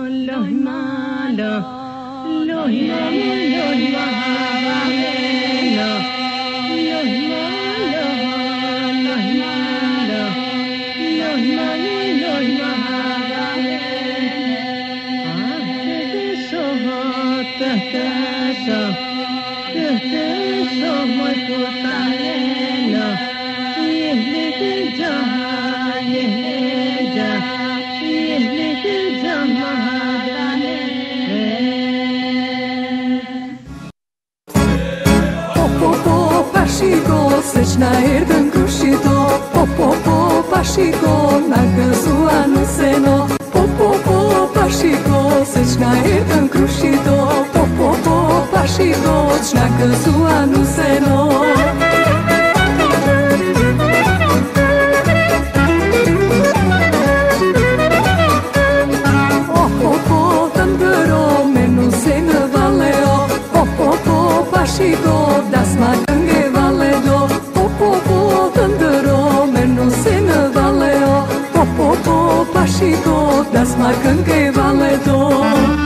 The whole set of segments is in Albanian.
Srećna Erdan Krušito, po, pašiko, na gazu anuseno. Po, pašiko, srećna Erdan Krušito, po, pašiko, na gazu anuseno. Po, tambero, menu se ne valeo. Po, pašiko, da smakanje valedo. Po, tandero, menu se ne valeo. Po, pašiko, da smakanje valedo.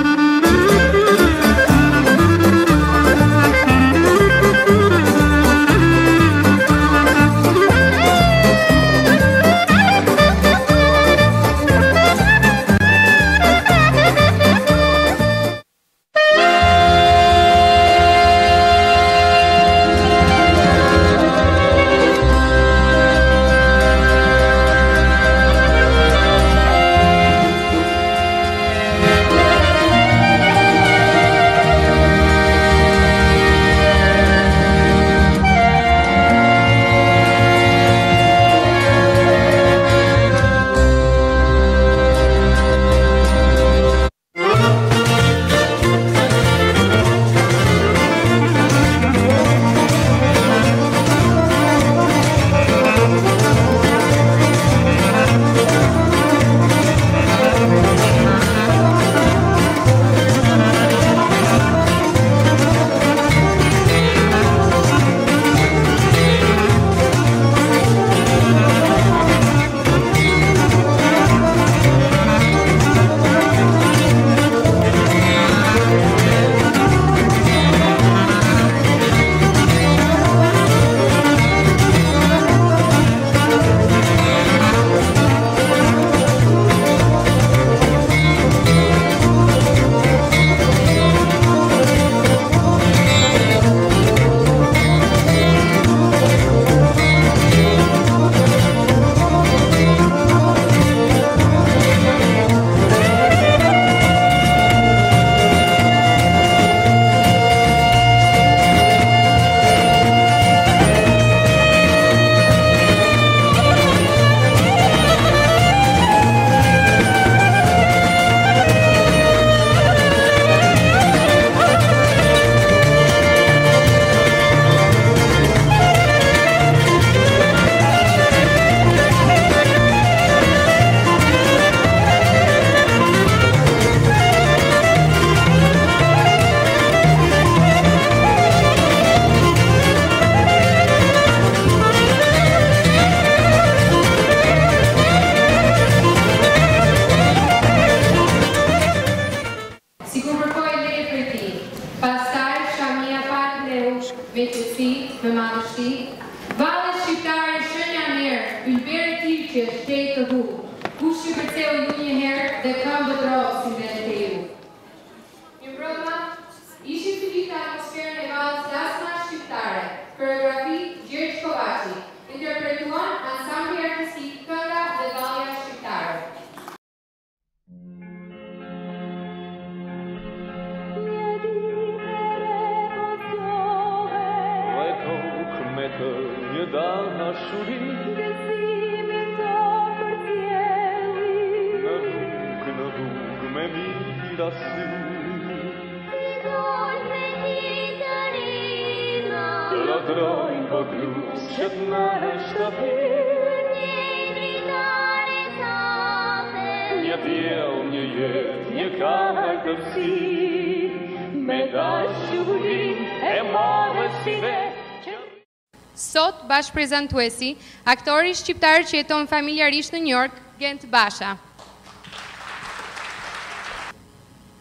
Sot bashkëprezantuesi, aktori shqiptar që jeton familjarisht në New York, Gent Basha.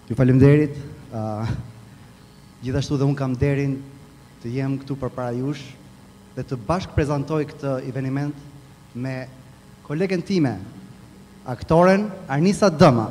Ju faleminderit. Gjithashtu dhe unë kam nderin të jem këtu përpara jush dhe të bashkë prezantoj këtë eveniment me kolegen time, aktoren Arnisa Dëma.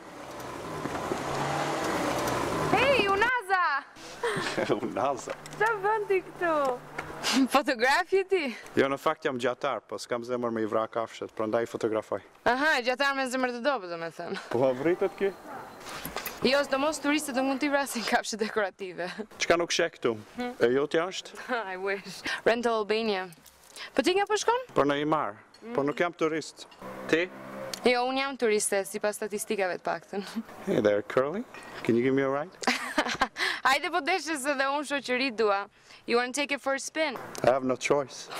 Hej, Unaza! Unaza? Qa bëndi këtu? Fotografje ti? Jo, në fakt jam gjatar, po s'kam zemër me i vra kafshet, prandaj fotografoj. Aha, gjatar me zemër të dobët, do me thënë. Po vritet ki? Jo, s'do mos turistët të mund t'i vrasin kafshë dekorative. Qka nuk shek këtu? E jo t'ja është? I wish. Rental Albania. Po ti nga po shkon? Por në i marë, por nuk jam turist. Ti? Jo, unë jam turiste, si pas statistikave të paktën. Hey there, Curly. Can you give me a ride? Hajde po deshe se dhe unë shoqëri dua. You wanna take it for a spin? I have no choice.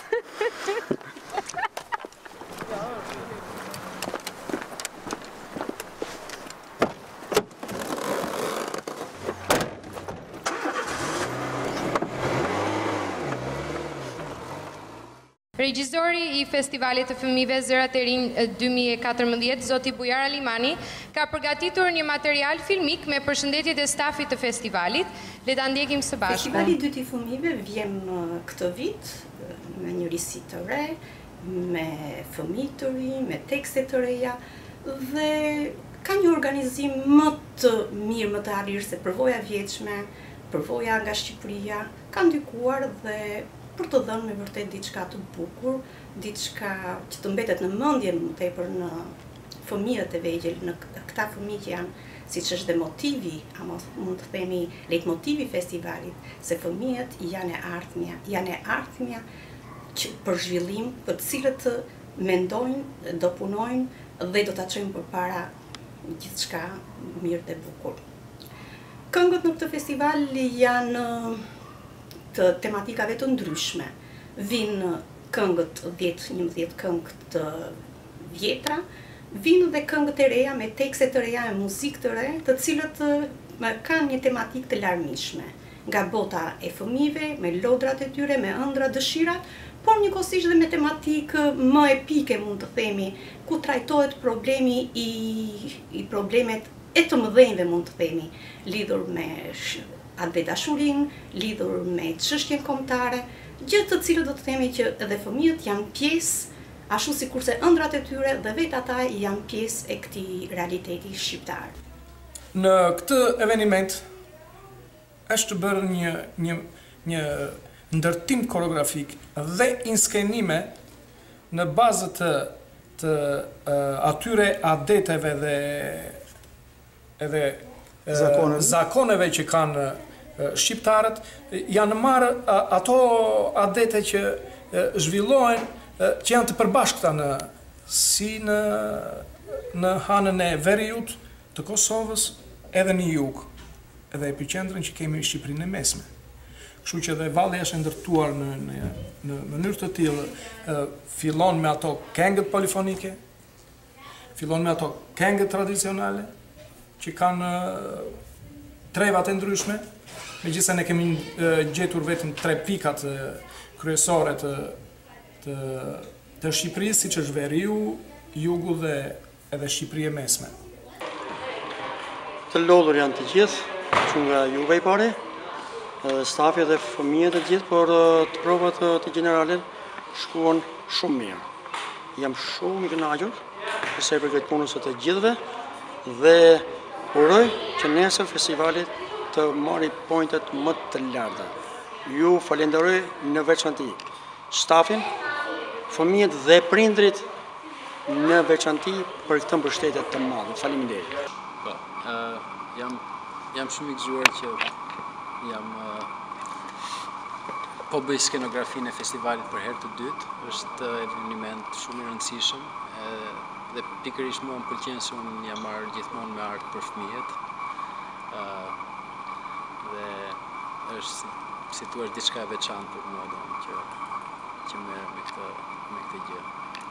Regjizori i Festivalit të Fëmijëve Zërat e Rinj 2014, Zoti Bujar Alimani, ka përgatitur një material filmik me përshëndetjet e stafit të festivalit. Le ta ndjekim së bashku. Festivali i dytë i fëmijëve vjen këtë vit me një risi të re, me fëmijë të rinj, me tekste të reja dhe ka një organizim më të mirë, më të arrirë se përvoja vjeçme, përvoja nga Shqipëria ka ndikuar dhe për të dhënë me vërtet diçka të bukur, diçka që të mbetet në mendje më tepër në fëmijët e vegjël, në këta fëmijë që janë, siç është dhe motivi, ama mund të themi leitmotivi i festivalit, se fëmijët janë e ardhmja që për zhvillim, për të cilët mendojnë, do punojnë dhe do ta çojnë përpara gjithçka mirë dhe bukur. Këngët në këtë festival janë të tematikave të ndryshme. Vinë këngët 10-11 këngë të vjetra, vinë dhe këngët e reja me tekste të reja, me muzikë të re, të cilët kanë një tematikë të larmishme. Nga bota e fëmijëve, me lodrat e tyre, me ëndra, dëshirat, por njëkohësisht dhe me tematikë më epike, mund të themi, ku trajtohet problemi i problemet e të mëdhenjve, mund të themi, lidhur me atë dashurin, lidhur me çështjen kombëtare, gjë të cilët do të themi që edhe fëmijët janë pjesë, ashtu sikurse ëndrat e tyre dhe vetë ata janë pjesë e këtij realiteti shqiptar. Në këtë eveniment është bërë një ndërtim koreografik dhe inskenime në bazë të atyre adeteve dhe edhe zakoneve që kanë shqiptarët, janë marrë ato adete që zhvillohen, që janë të përbashkëta si në hanën e veriut të Kosovës, edhe në jug, edhe epiqendrën që kemi në Shqipërinë e mesme. Kështu që dhe valli është ndërtuar në mënyrë të tillë, fillon me ato këngët polifonike, fillon me ato këngët tradicionale, që kanë trevat e ndryshme, megjithëse ne kemi gjetur vetëm 3 pikat kryesore të Shqipërisë, siç është veriu, jugu dhe edhe Shqipëria e mesme. Të lodhur janë të gjithë, që nga juve i pare, stafi dhe fëmijët të gjithë, por të provat të generalit shkuan shumë mirë. Jam shumë i kënaqur, përse për këtë punës të gjithëve, dhe uroj që nesër festivalit të marri pointet më të larta. Ju falenderoj në veçanti stafin, fëmijët dhe prindrit në veçanti për këtë mbështetje të madhe. Faleminderit. Po, jam shumë i gëzuar që po bëj skenografinë e festivalit për herë të dytë. Është eveniment shumë i rëndësishëm dhe pikërisht mua më pëlqen se unë jam marrë gjithmonë me art për fëmijët. Dhe është si thua diçka e veçantë për mua që merr me këtë gjë.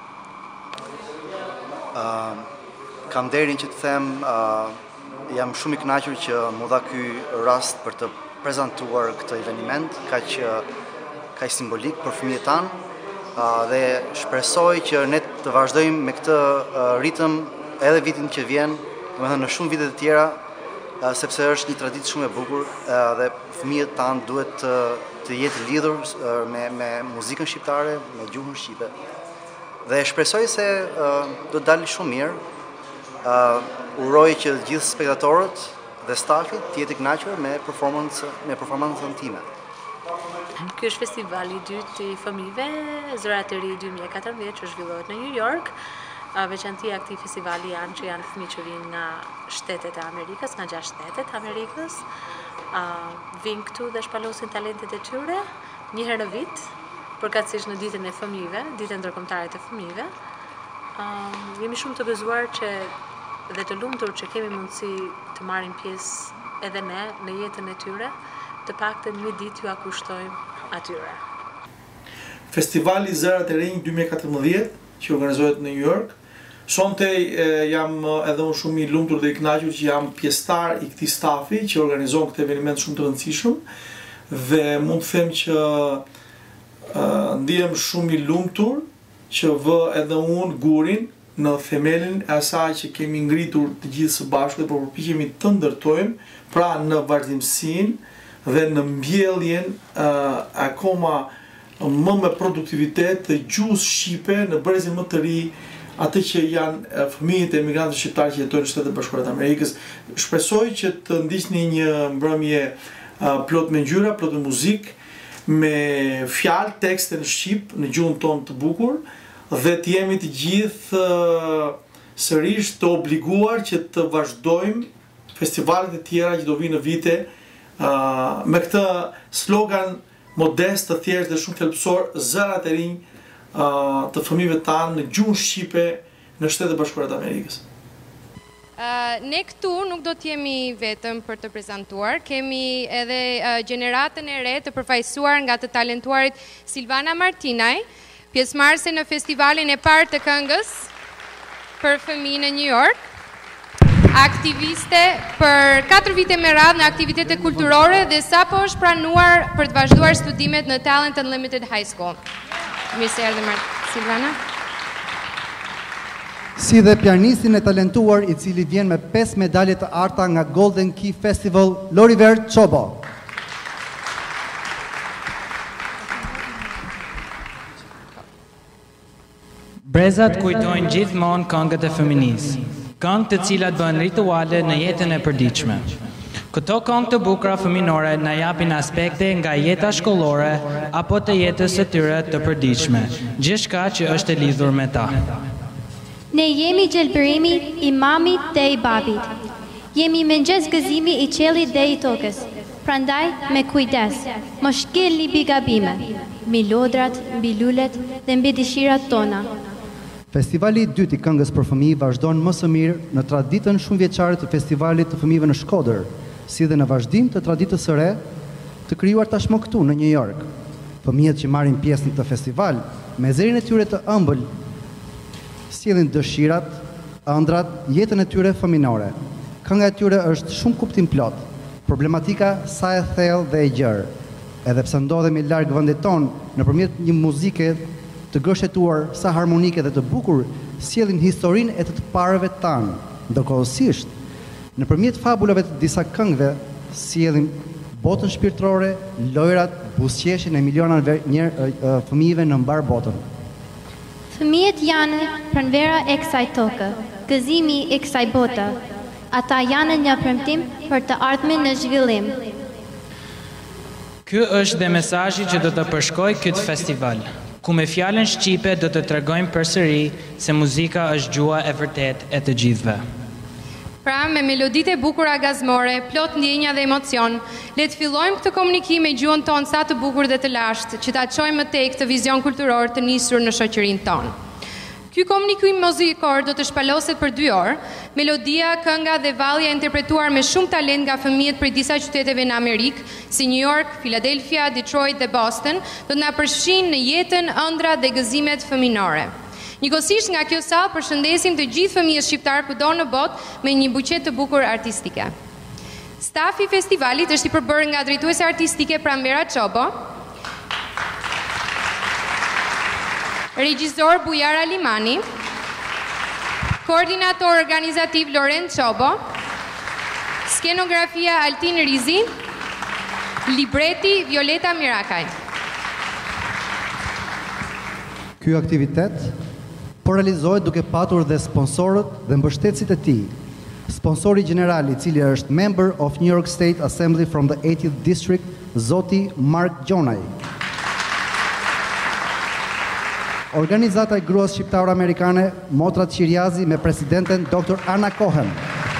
Kam nderin që të them, jam shumë i kënaqur që më dha ky rast për të prezantuar këtë eveniment, kaq simbolik për fëmijët tanë, dhe shpresoj që ne të vazhdojmë me këtë ritëm edhe vitin që vjen, domethënë në shumë vite të tjera, sepse është një traditë shumë e bukur dhe fëmijët tanë duhet të jetë lidhur me muzikën shqiptare, me gjuhën shqipe. Dhe shpresoj se do të dalë shumë mirë. Uroj që gjithë spektatorët dhe stafit të jetë i kënaqur me performancën time. Ky është festivali i dytë i fëmijëve Zërat e Ri 2014 që zhvillohet në New York. Veçantia e këtij festivali janë që janë fëmijë që vinë nga shtetet e Amerikës, nga 6 shtetet e Amerikës. Vinë këtu dhe shpalosin talentet e tyre një herë në vit, përkatësisht në ditën e fëmijëve, ditën ndërkombëtare të fëmijëve. Jemi shumë të gëzuar dhe të lumtur që kemi mundësi të marrim pjesë edhe ne në jetën e tyre, të paktën një ditë ju kushtojmë atyre. Festivali Zërat e Rinj 2014 që organizohet në New York. Sonte jam edhe unë shumë i lumtur dhe i kënaqur që jam pjesëtar i këtij stafi që organizon këtë eveniment shumë të rëndësishëm dhe mund të them që ndihem shumë i lumtur që vë edhe unë gurin në themelin e asaj që kemi ngritur të gjithë së bashku dhe përpiqemi të ndërtojmë, pra në vazhdimsinë dhe në mbjelljen akoma më me produktivitet të gjuhës shqipe në brezin më të ri, atë që janë fëmijët e emigrantëve shqiptarë që jetojnë në Shtetet e Bashkuara të Amerikës. Shpresoj që të ndiqni një mbrëmje plot me ngjyra, plot me muzikë, me fjalë, tekste në shqip, në gjuhën tonë të bukur, dhe të jemi të gjithë sërish të obliguar që të vazhdojmë festivalet e tjera që do vinë në vite me këtë slogan modest, të thjeshtë dhe shumë thelbësor, Zërat e Rinj të fëmijëve tanë në gjuhën shqipe në Shtetet e Bashkuara të Amerikës. Ne këtu nuk do të jemi vetëm për të prezantuar, kemi edhe gjeneratën e re të përfaqësuar nga të talentuarit Silvana Martinaj, pjesëmarrëse në festivalin e parë të këngës për fëmijë në New York, aktiviste për 4 vite me radhë në aktivitete kulturore dhe sapo është pranuar për të vazhduar studimet në Talent Unlimited High School. Mirë se erdhe Silvana. Si dhe pianistin e talentuar i cili vjen me 5 medalje të arta nga Golden Key Festival, Loriver Çobo. Brezat kujtojnë gjithmonë këngët e fëminisë, këngë të cilat bën rituale në jetën e përditshme. Këto këngë të bukura fëminore na japin aspekte nga jeta shkollore apo të jetës së tyre të përditshme, gjithçka që është e lidhur me ta. Ne jemi gjelbërimi i mamit dhe i babit. Jemi mëngjes gëzimi i qiellit dhe i tokës. Prandaj me kujdes, mos shkelni mbi gabime, mbi lodrat, mbi lulet dhe mbi dëshirat tona. Festivali i dytë i këngës për fëmijë vazhdon më së miri në traditën shumë vjeçare të festivalit të fëmijëve në Shkodër, si dhe në vazhdim të traditës së re të krijuar tashmë këtu në New York. Fëmijët që marrin pjesë në këtë festival, me zërin e tyre të ëmbël, sjellin dëshirat, ëndrat, jetën e tyre fëminore. Kënga e tyre është shumë kuptim plot, problematika sa e thellë dhe e gjerë. Edhe pse ndodhemi larg vendit tonë, nëpërmjet një muzike të gështetuar sa harmonike dhe të bukur, sjellin historinë e të parëve tanë. Ndërkohësisht, nëpërmjet fabulave të disa këngëve, sjellin botën shpirtërore, lojrat, buzëqeshjen e miliona fëmijëve në mbar botën. Fëmijët janë pranvera e kësaj toke, gëzimi i kësaj bote. Ata janë një premtim për të ardhmen në zhvillim. Ky është dhe mesazhi që do të përshkojë këtë festival, ku me fjalën shqipe do të tregojmë përsëri se muzika është gjuha e vërtet e të gjithëve. Pra, me meloditë e bukura gazmore, plot ndjenja dhe emocion, le të fillojmë këtë komunikim me gjuhën tonë sa të bukur dhe të lashtë, që ta çojmë më tek këtë vizion kulturor të nisur në shoqërinë tonë. Ky komunikim muzikor do të shpaloset për 2 orë, melodia, kënga dhe vallja interpretuar me shumë talent nga fëmijët prej disa qyteteve në Amerikë, si New York, Philadelphia, Detroit dhe Boston, do të na përfshin në jetën, ëndrat dhe gëzimet fëminore. Njëkohësisht nga kjo sallë përshëndesim të gjithë fëmijët shqiptar kudo në botë me një buqet të bukur artistike. Stafi i festivalit është i përbërë nga drejtuese artistike Pranvera Çobo, regjisor Bujar Alimani, koordinator organizativ Loren Çobo, Skenografia Altin Rizi, libreti Violeta Mirakaj. Ky aktivitet po realizohet duke patur dhe sponsorët dhe mbështetësit e tij. Sponsori general, i cili është member of New York State Assembly from the 80th District, Zoti Mark Gjonaj. Organizata e gruas shqiptare amerikane Motrat Qiriazi me presidenten Dr. Anna Cohen.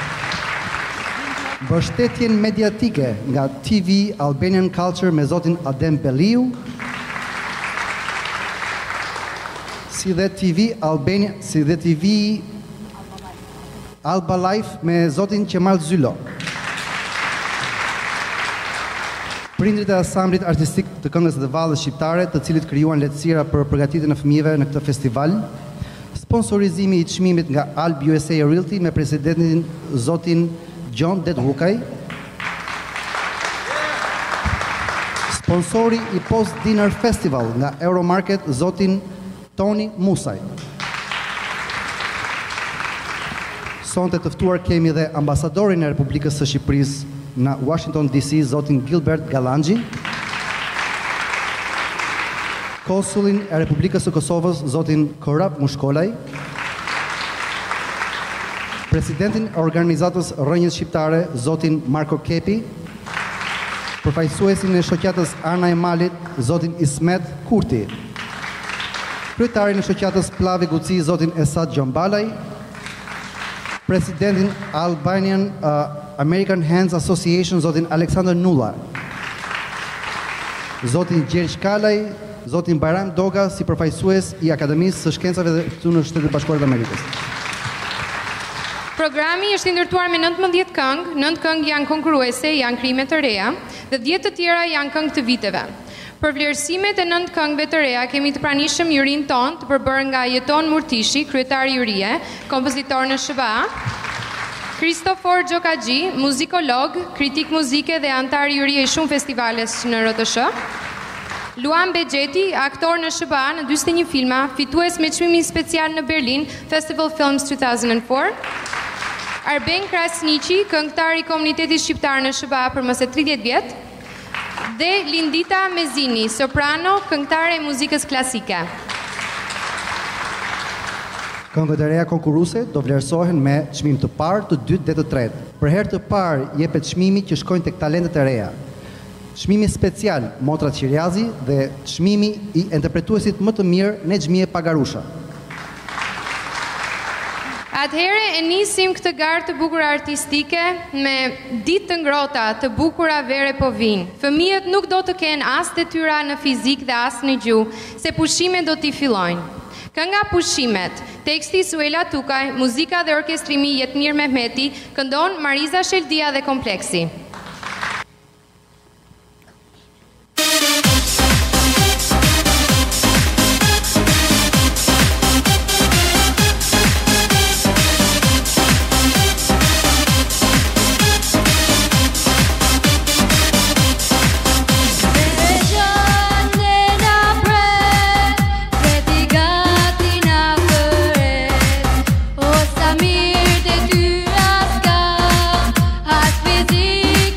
Mbështetjen mediatike nga TV Albanian Culture me zotin Adem Belliu, si dhe TV Alba Life me zotin Qemal Zylo. Prindrit e asamblit artistik të këngës dhe vallës shqiptare, të cilit krijuan lehtësira për përgatitjen e fëmijëve në këtë festival. Sponsorizimi i çmimit nga Alb USA Realty me presidentin zotin John Dedhukaj. Sponsori i Post Dinner Festival nga Euromarket zotin Toni Musaj. Sonte të ftuar kemi dhe ambasadorin e Republikës së Shqipërisë në Washington DC, zotin Gilbert Galangji, konsulin e Republikës së Kosovës, zotin Korap Mushkolaj, presidentin e organizatës Rrënjës Shqiptare, zotin Marko Kepi, përfaqësuesin e shoqatës Ana e Malit, zotin Ismet Kurti, kryetarin e shoqatës Plavi Guci, zotin Esad Gjombalaj, presidentin Albanian American Hands Association, zotin Aleksandr Nulla, zotin Gjergj Kalaj, zotin Bajram Doga si përfaqësues i Akademisë së Shkencave dhe këtu në Shtetet Bashkuara të Amerikës. Programi është ndërtuar me 19 këngë, 9 këngë janë konkurruese, janë krime të reja, dhe 10 të tjera janë këngë të viteve. Për vlerësimet e 9 këngëve të reja, kemi të pranishëm jurin ton të përbërë nga Jeton Murtishi, kryetari jurie, kompozitor në SHBA, Kristofor Gjokagji, muzikolog, kritik muzike dhe antar jurie i shumë festivales në RTS, Luan Begjeti, aktor në SHBA në 21 filma, fitues me çmimin special në Berlin, Festival Films 2004, Arben Krasniqi, këngëtar i komunitetit shqiptar në SHBA për mëse 30 vjet, dhe Lindita Mezini, soprano, këngëtare e muzikës klasike. Këngët e reja konkurruese do vlerësohen me çmim të parë, të dytë dhe të tretë. Për herë të parë jepet çmimi që shkojnë tek talentet e reja. Çmimi special Motrat Qiriazi dhe çmimi i interpretuesit më të mirë Nexhmie Pagarusha. Atëhere e nisim këtë garë të bukur artistike me ditë të ngrota të bukura vere po vinë. Fëmijët nuk do të kenë as detyra në fizik dhe as në gjuhë, se pushimet do t'i fillojnë. Kënga Pushimet, teksti Suela Tukaj, muzika dhe orkestrimi Jetmir Mehmeti, këndon Mariza Sheldia dhe Kompleksi. Mirë të ty aska, as fizik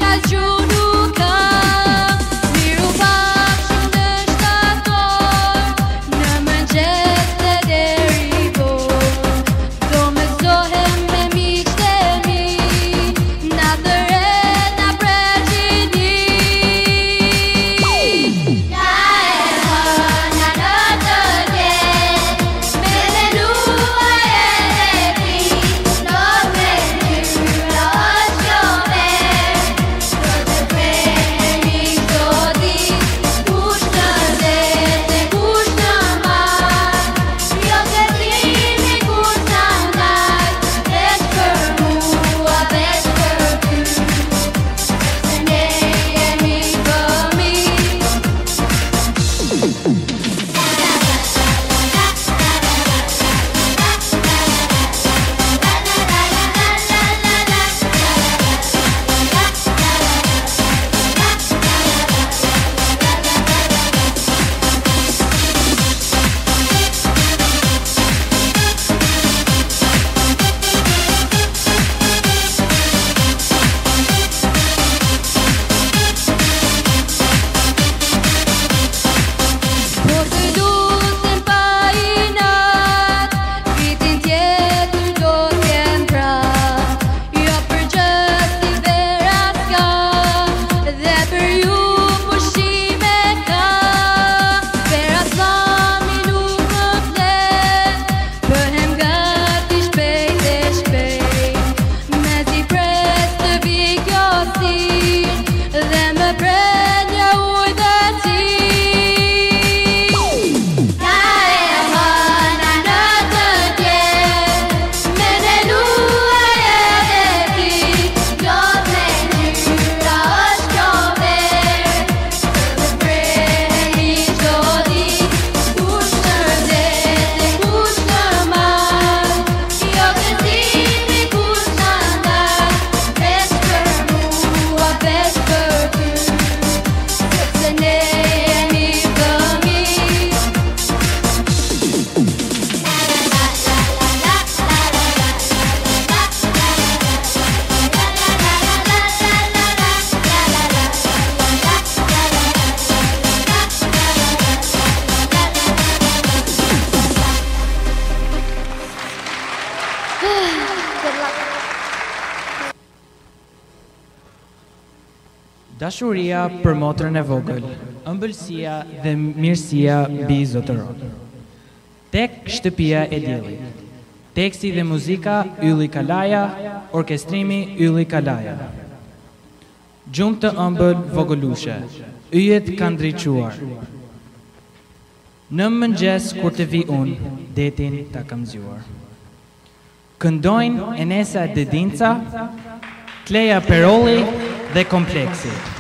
Dashuria për motrën e vogël, ëmbëlsia dhe mirësia mbi zotëron. Tek shtëpia e diellit. Teksti dhe muzika Ylli Kalaja, orkestrimi Ylli Kalaja. Gjumë të ëmbël vogëlushe, yjet kanë ndriçuar. Në mëngjes kur të vi unë, detin ta kam zgjuar. Këndojnë Enesa Dedinca, Kleja Perolli dhe Kompleksi.